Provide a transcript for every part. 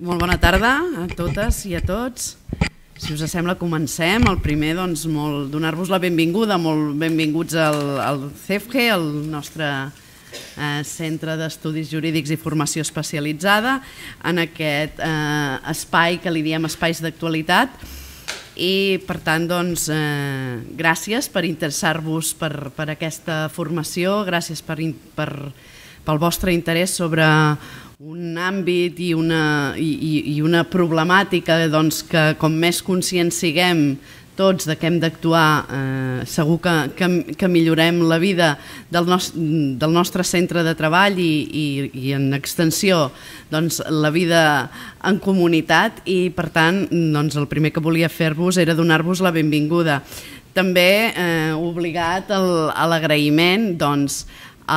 Molt bona tarda a totes i a tots. Si us sembla, comencem. El primer, doncs, donar-vos la benvinguda, molt benvinguts al CEFGE, el nostre Centre d'Estudis Jurídics i Formació Especialitzada, en aquest espai que li diem espais d'actualitat. I, per tant, doncs, gràcies per interessar-vos per aquesta formació, gràcies pel vostre interès sobre un àmbit i una problemàtica que, com més conscients siguem tots de què hem d'actuar, segur que millorem la vida del nostre centre de treball i en extensió la vida en comunitat. I, per tant, el primer que volia fer-vos era donar-vos la benvinguda. També obligat a l'agraïment a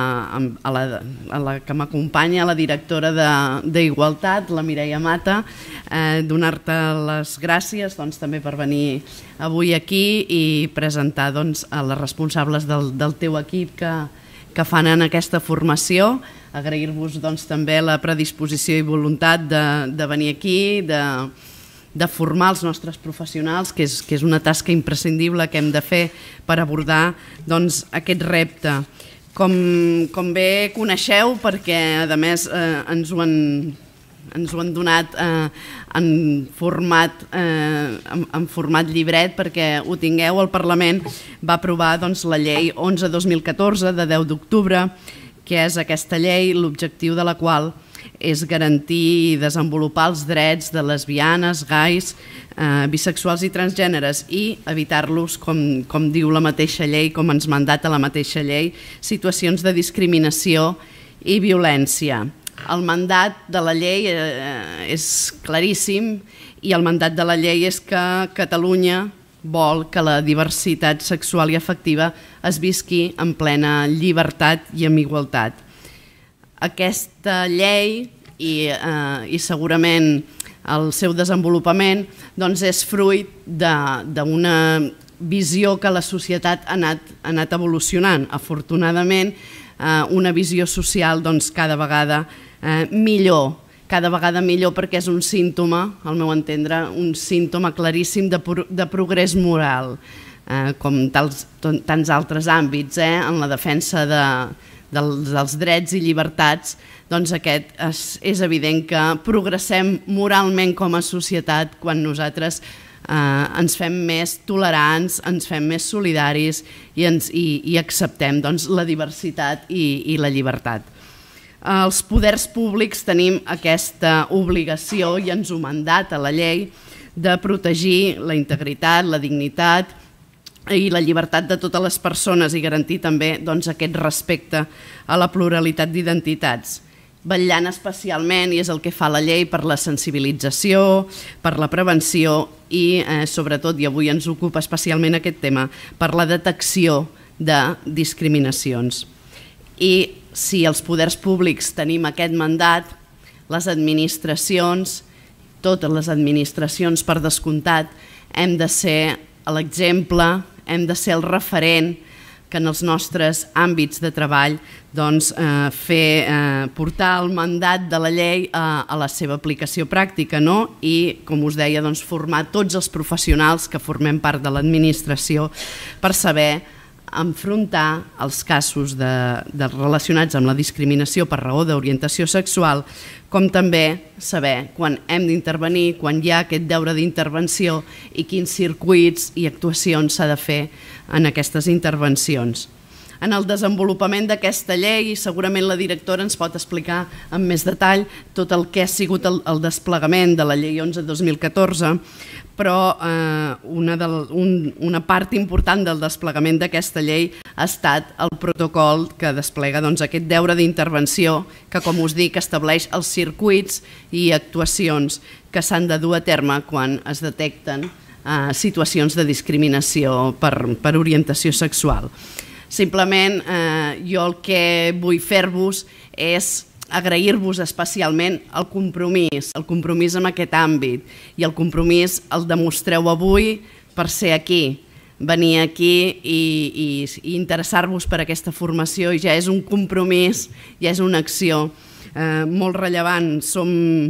la que m'acompanya, la directora d'Igualtat, la Mireia Mata, donar-te les gràcies també per venir avui aquí i presentar a les responsables del teu equip que fan en aquesta formació. Agrair-vos també la predisposició i voluntat de venir aquí, de formar els nostres professionals, que és una tasca imprescindible que hem de fer per abordar aquest repte. Com bé coneixeu, perquè a més ens ho han donat en format llibret perquè ho tingueu, el Parlament va aprovar la llei 11/2014 de 10 d'octubre, que és aquesta llei, l'objectiu de la qual és garantir i desenvolupar els drets de lesbianes, gais, bisexuals i transgèneres i evitar-los, com diu la mateixa llei, com ens mandata la mateixa llei, situacions de discriminació i violència. El mandat de la llei és claríssim i el mandat de la llei és que Catalunya vol que la diversitat sexual i afectiva es visqui en plena llibertat i en igualtat. Aquesta llei i segurament el seu desenvolupament és fruit d'una visió que la societat ha anat evolucionant. Afortunadament, una visió social cada vegada millor, perquè és un símptoma, al meu entendre, un símptoma claríssim de progrés moral, com tants altres àmbits, en la defensa dels drets i llibertats. Aquest és evident que progressem moralment com a societat quan nosaltres ens fem més tolerants, ens fem més solidaris i acceptem la diversitat i la llibertat. Els poders públics tenim aquesta obligació i ens ho mandata la llei de protegir la integritat, la dignitat i la llibertat de totes les persones i garantir també aquest respecte a la pluralitat d'identitats, vetllant especialment, i és el que fa la llei, per la sensibilització, per la prevenció i, sobretot, i avui ens ocupa especialment aquest tema, per la detecció de discriminacions. I si els poders públics tenim aquest mandat, les administracions, totes les administracions per descomptat, hem de ser l'exemple, hem de ser el referent que en els nostres àmbits de treball portar el mandat de la llei a la seva aplicació pràctica i, com us deia, formar tots els professionals que formem part de l'administració per saber enfrontar els casos relacionats amb la discriminació per raó d'orientació sexual, com també saber quan hem d'intervenir, quan hi ha aquest deure d'intervenció i quins circuits i actuacions s'ha de fer en aquestes intervencions. En el desenvolupament d'aquesta llei, segurament la directora ens pot explicar amb més detall tot el que ha sigut el desplegament de la llei 11/2014, però una part important del desplegament d'aquesta llei ha estat el protocol que desplega aquest deure d'intervenció que, com us dic, estableix els circuits i actuacions que s'han de dur a terme quan es detecten situacions de discriminació per orientació sexual. Simplement, jo el que vull fer-vos és agrair-vos especialment el compromís en aquest àmbit, i el compromís el demostreu avui per ser aquí. Venir aquí i interessar-vos per aquesta formació ja és un compromís, ja és una acció molt rellevant. Som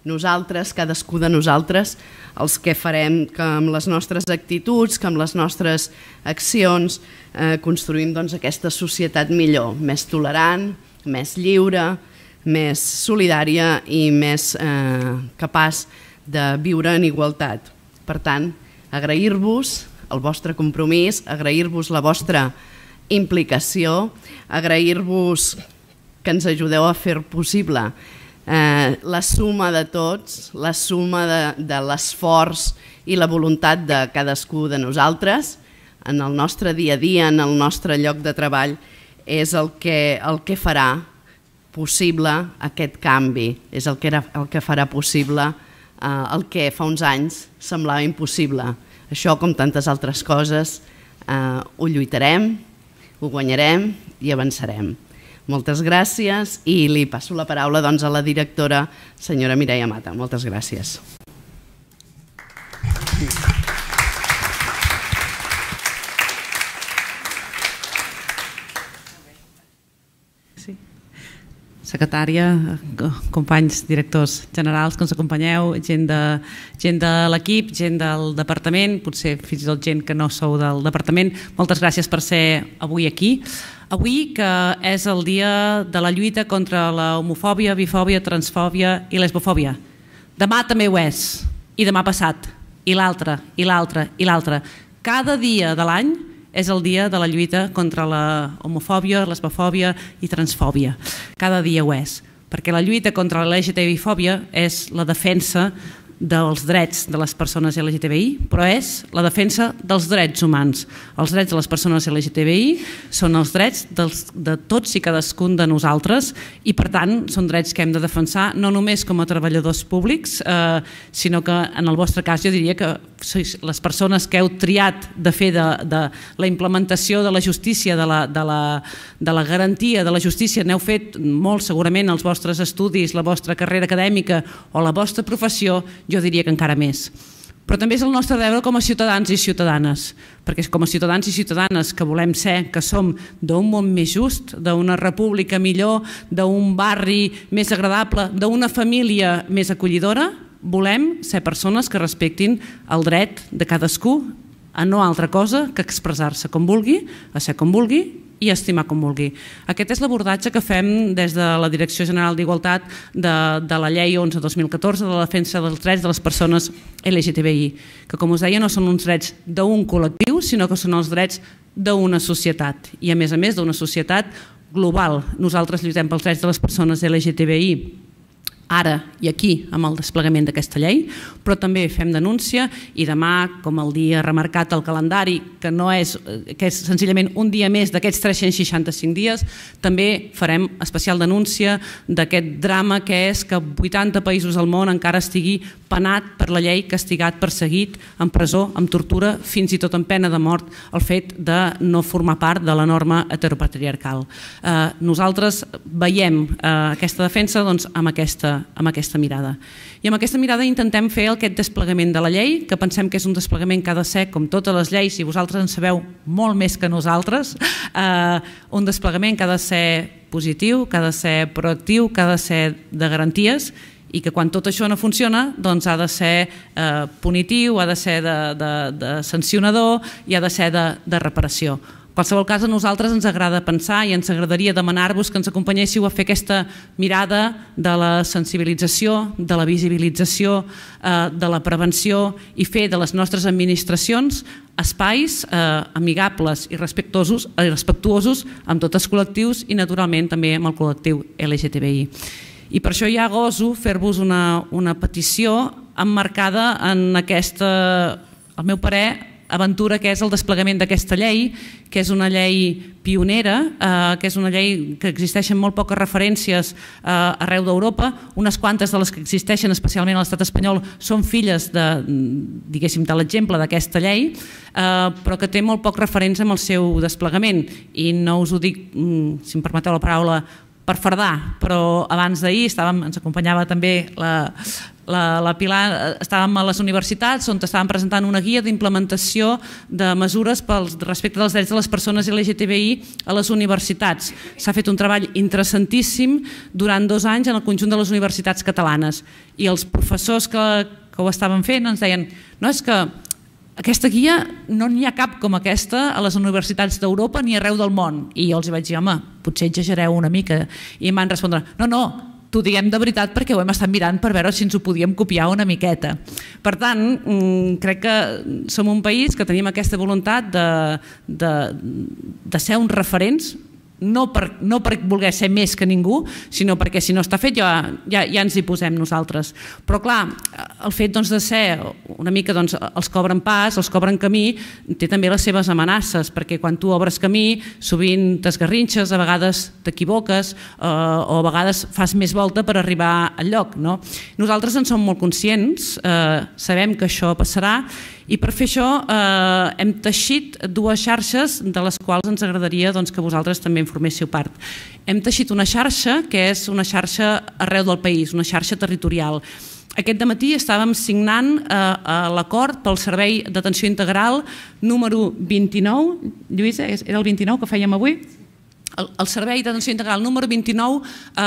nosaltres, cadascú de nosaltres, els que farem que amb les nostres actituds, que amb les nostres accions construïm aquesta societat millor, més tolerant, més lliure, més solidària i més capaç de viure en igualtat. Per tant, agrair-vos el vostre compromís, agrair-vos la vostra implicació, agrair-vos que ens ajudeu a fer possible la suma de tots, la suma de l'esforç i la voluntat de cadascú de nosaltres en el nostre dia a dia, en el nostre lloc de treball, és el que farà possible aquest canvi, és el que farà possible el que fa uns anys semblava impossible. Això, com tantes altres coses, ho lluitarem, ho guanyarem i avançarem. Moltes gràcies i li passo la paraula a la directora, senyora Mireia Mata. Moltes gràcies. Secretària, companys directors generals que ens acompanyeu, gent de l'equip, gent del departament, potser fins i tot gent que no sou del departament, moltes gràcies per ser avui aquí. Avui, que és el dia de la lluita contra la homofòbia, bifòbia, transfòbia i lesbofòbia. Demà també ho és, i demà passat, i l'altre, i l'altre, i l'altre. Cada dia de l'any és el dia de la lluita contra la homofòbia, lesbofòbia i transfòbia. Cada dia ho és, perquè la lluita contra la LGTBI-fòbia és la defensa dels drets de les persones LGTBI, però és la defensa dels drets humans. Els drets de les persones LGTBI són els drets de tots i cadascun de nosaltres i, per tant, són drets que hem de defensar no només com a treballadors públics, sinó que, en el vostre cas, jo diria que sois les persones que heu triat de fer de la implementació de la justícia, de la garantia de la justícia, n'heu fet molt segurament els vostres estudis, la vostra carrera acadèmica o la vostra professió, jo diria que encara més. Però també és el nostre deure com a ciutadans i ciutadanes, perquè com a ciutadans i ciutadanes que volem ser, que som d'un món més just, d'una república millor, d'un barri més agradable, d'una família més acollidora, volem ser persones que respectin el dret de cadascú a no altra cosa que expressar-se com vulgui, a ser com vulgui i estimar com vulgui. Aquest és l'abordatge que fem des de la Direcció General d'Igualtat de la Llei 11/2014 de la defensa dels drets de les persones LGTBI, que, com us deia, no són uns drets d'un col·lectiu, sinó que són els drets d'una societat i, a més, d'una societat global. Nosaltres lluitem pels drets de les persones LGTBI ara i aquí amb el desplegament d'aquesta llei, però també fem denúncia i demà, com el dia remarcat al calendari, que és senzillament un dia més d'aquests 365 dies, també farem especial denúncia d'aquest drama que és que 80 països al món encara estigui penat per la llei, castigat, perseguit, en presó, amb tortura, fins i tot amb pena de mort, el fet de no formar part de la norma heteropatriarcal. Nosaltres veiem aquesta defensa amb aquesta mirada. I amb aquesta mirada intentem fer aquest desplegament de la llei, que pensem que és un desplegament que ha de ser, com totes les lleis, i vosaltres en sabeu molt més que nosaltres, un desplegament que ha de ser positiu, que ha de ser proactiu, que ha de ser de garanties, i que quan tot això no funciona doncs ha de ser punitiu, ha de ser de sancionador i ha de ser de reparació. En qualsevol cas, a nosaltres ens agrada pensar i ens agradaria demanar-vos que ens acompanyéssiu a fer aquesta mirada de la sensibilització, de la visibilització, de la prevenció i fer de les nostres administracions espais amigables i respectuosos amb tots els col·lectius i, naturalment, també amb el col·lectiu LGTBI. I per això ja goso fer-vos una petició emmarcada en aquesta, al meu parer, aventura que és el desplegament d'aquesta llei, que és una llei pionera, que és una llei que existeixen molt poques referències arreu d'Europa, unes quantes de les que existeixen, especialment a l'estat espanyol, són filles de l'exemple d'aquesta llei, però que té molt pocs referents amb el seu desplegament. I no us ho dic, si em permeteu la paraula, per fardar, però abans d'ahir ens acompanyava també la Pilar, estàvem a les universitats on estàvem presentant una guia d'implementació de mesures respecte dels drets de les persones LGTBI a les universitats. S'ha fet un treball interessantíssim durant 2 anys en el conjunt de les universitats catalanes i els professors que ho estaven fent ens deien no, és que aquesta guia no n'hi ha cap com aquesta a les universitats d'Europa ni arreu del món. I jo els vaig dir, home, potser exagereu una mica. I em van respondre, no, t'ho diguem de veritat perquè ho hem estat mirant per veure si ens ho podíem copiar una miqueta. Per tant, crec que som un país que tenim aquesta voluntat de ser uns referents, no per voler ser més que ningú, sinó perquè si no està fet ja ens hi posem nosaltres. Però clar, el fet de ser una mica els que obren pas, els que obren camí, té també les seves amenaces, perquè quan tu obres camí sovint t'esgarrinxes, a vegades t'equivoques o a vegades fas més volta per arribar al lloc. Nosaltres en som molt conscients, sabem que això passarà i per fer això hem teixit 2 xarxes de les quals ens agradaria que vosaltres també en forméssiu part. Hem teixit una xarxa que és una xarxa arreu del país, una xarxa territorial. Aquest dematí estàvem signant l'acord pel Servei d'Atenció Integral número 29, Lluïsa, era el 29 que fèiem avui? El Servei d'Atenció Integral número 29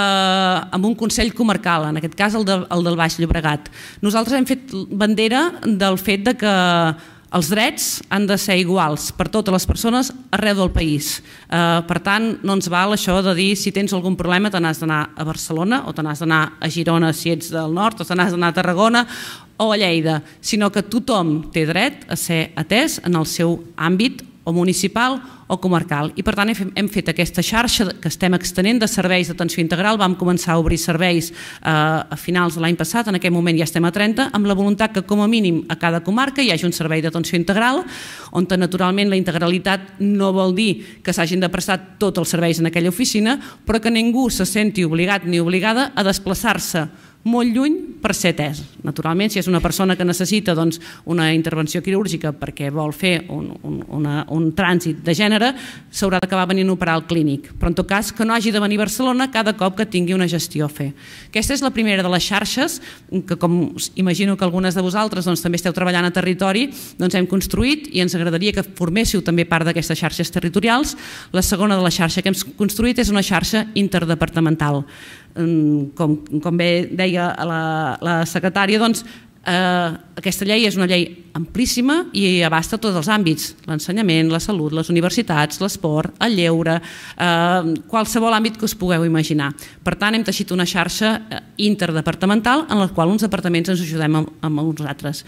amb un Consell Comarcal, en aquest cas el del Baix Llobregat. Nosaltres hem fet bandera del fet que els drets han de ser iguals per totes les persones arreu del país. Per tant, no ens val això de dir si tens algun problema te n'has d'anar a Barcelona o te n'has d'anar a Girona si ets del nord o te n'has d'anar a Tarragona o a Lleida, sinó que tothom té dret a ser atès en el seu àmbit o municipal o comarcal. I per tant hem fet aquesta xarxa que estem extenent de serveis d'atenció integral. Vam començar a obrir serveis a finals de l'any passat, en aquest moment ja estem a 30, amb la voluntat que com a mínim a cada comarca hi hagi un servei d'atenció integral, on naturalment la integralitat no vol dir que s'hagin de prestar tots els serveis en aquella oficina, però que ningú se senti obligat ni obligada a desplaçar-se molt lluny per ser atès. Naturalment, si és una persona que necessita una intervenció quirúrgica perquè vol fer un trànsit de gènere, s'haurà d'acabar venint a operar al clínic. Però en tot cas, que no hagi de venir a Barcelona cada cop que tingui una gestió a fer. Aquesta és la primera de les xarxes que, com imagino que algunes de vosaltres també esteu treballant a territori, hem construït i ens agradaria que forméssiu també part d'aquestes xarxes territorials. La segona de la xarxa que hem construït és una xarxa interdepartamental. Com bé deia la secretària, aquesta llei és una llei amplíssima i abasta tots els àmbits, l'ensenyament, la salut, les universitats, l'esport, el lleure, qualsevol àmbit que us pugueu imaginar. Per tant, hem teixit una xarxa interdepartamental en la qual uns departaments ens ajudem amb uns altres.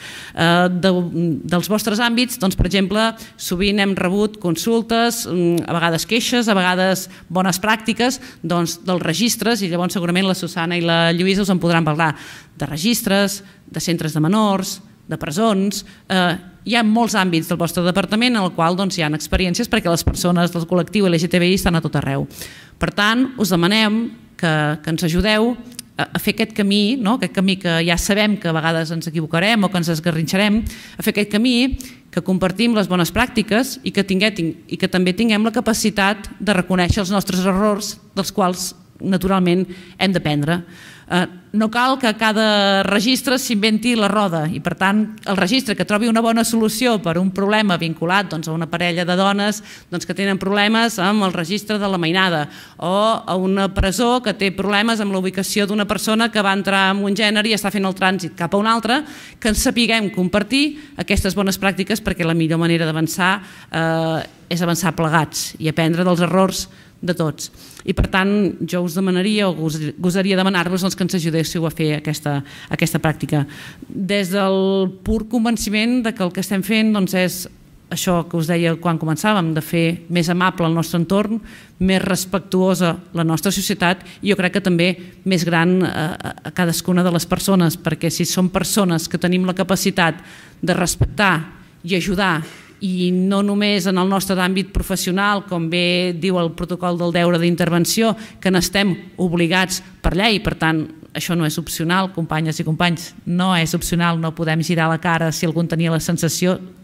Dels vostres àmbits, per exemple, sovint hem rebut consultes, a vegades queixes, a vegades bones pràctiques dels registres, i llavors segurament la Susana i la Lluïsa us en podran parlar de registres, de centres de menors, de presons. Hi ha molts àmbits del vostre departament en el qual hi ha experiències perquè les persones del col·lectiu LGTBI estan a tot arreu. Per tant, us demanem que ens ajudeu a fer aquest camí, aquest camí que ja sabem que a vegades ens equivocarem o que ens esgarrinxarem, a fer aquest camí que compartim les bones pràctiques i que també tinguem la capacitat de reconèixer els nostres errors, dels quals naturalment hem d'aprendre. No cal que a cada registre s'inventi la roda i per tant el registre que trobi una bona solució per un problema vinculat a una parella de dones que tenen problemes amb el registre de la mainada o a una presó que té problemes amb la ubicació d'una persona que va entrar en un gènere i està fent el trànsit cap a un altre, que ens sapiguem compartir aquestes bones pràctiques perquè la millor manera d'avançar és avançar plegats i aprendre dels errors de tots. I per tant jo us demanaria o gosaria demanar-vos que ens ajudéssiu a fer aquesta pràctica. Des del pur convenciment que el que estem fent és això que us deia quan començàvem, de fer més amable el nostre entorn, més respectuosa la nostra societat i jo crec que també més gran a cadascuna de les persones, perquè si som persones que tenim la capacitat de respectar i ajudar i no només en el nostre àmbit professional, com bé diu el protocol del deure d'intervenció, que n'estem obligats per llei, per tant, això no és opcional, companyes i companys, no és opcional, no podem girar la cara si algú tenia la sensació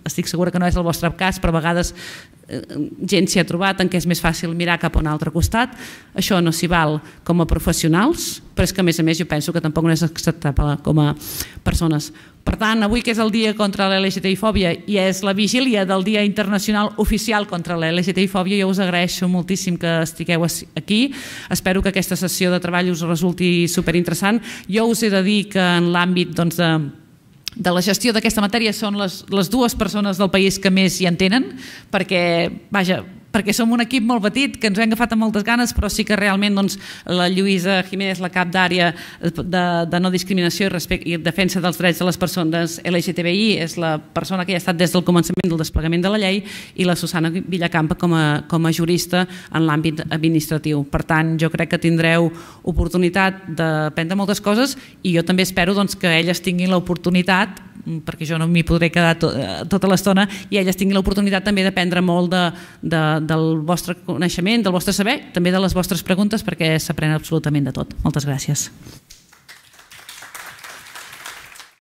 estic segura que no és el vostre cas, però a vegades gent s'hi ha trobat en què és més fàcil mirar cap a un altre costat. Això no s'hi val com a professionals, però és que a més jo penso que tampoc no és acceptable com a persones. Per tant, avui que és el dia contra la LGTBI-fòbia i és la vigília del Dia Internacional Oficial contra la LGTBI-fòbia, jo us agraeixo moltíssim que estigueu aquí. Espero que aquesta sessió de treball us resulti superinteressant. Jo us he de dir que en l'àmbit de la gestió d'aquesta matèria són les dues persones del país que més hi entenen, perquè som un equip molt petit, que ens ho hem agafat amb moltes ganes, però sí que realment la Lluïsa Jiménez, la cap d'àrea de no discriminació i defensa dels drets de les persones LGTBI, és la persona que hi ha estat des del començament del desplegament de la llei, i la Susana Villacampa com a jurista en l'àmbit administratiu. Per tant, jo crec que tindreu oportunitat d'aprendre moltes coses i jo també espero que elles tinguin l'oportunitat, perquè jo no m'hi podré quedar tota l'estona, i elles tinguin l'oportunitat també d'aprendre molt del vostre coneixement, del vostre saber, també de les vostres preguntes, perquè s'aprèn absolutament de tot. Moltes gràcies.